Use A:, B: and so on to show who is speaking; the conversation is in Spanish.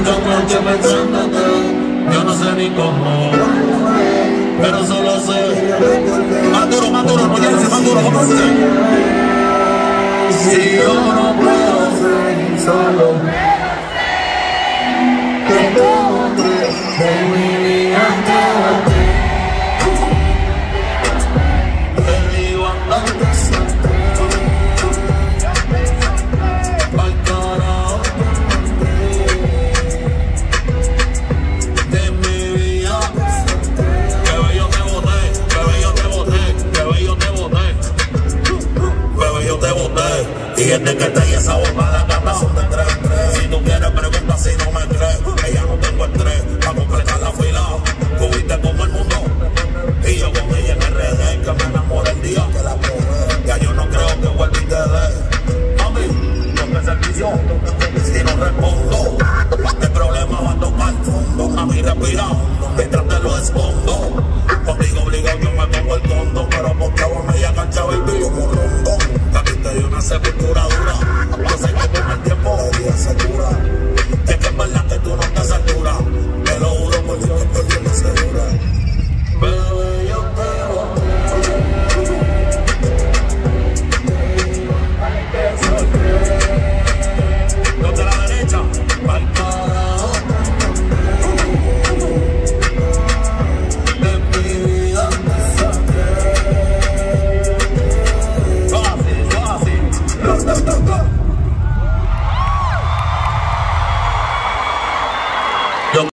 A: muchas noches pensándote, yo no sé ni cómo, pero solo sé. Más duro, no llegues, más duro, ¿cómo dice? Si yo no puedo seguir solo, te tengo que de mi vida entera. Te digo andando al carajo de mi vida. Bebé, yo te boté, bebé, yo te boté, bebé, yo te boté, bebé, yo te boté. Y es de que te y esa bomba la gana son de 3 en 3. Si tú quieres preguntar si no me crees, ella no tengo estrés para completar la fila. Cubiste como el mundo y yo con ella en RD, que me enamoré el día que la probé. Ya yo no creo que vuelva y te dé. Mami, no me servicio si no respondo. El problema va a tocar el fondo. Mami, respira hondo mientras te lo escondo. Contigo obligado yo me pongo el tonto, pero por favor me cancha baby como un rondón. Que a ti te dio una sepultura dura. Yo sé que